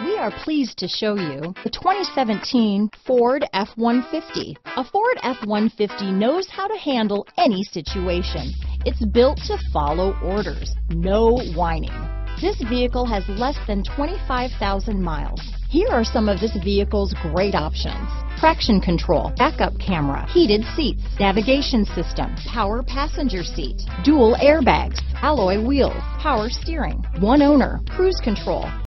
We are pleased to show you the 2017 Ford F-150. A Ford F-150 knows how to handle any situation. It's built to follow orders, no whining. This vehicle has less than 25,000 miles. Here are some of this vehicle's great options: traction control, backup camera, heated seats, navigation system, power passenger seat, dual airbags, alloy wheels, power steering, one owner, cruise control,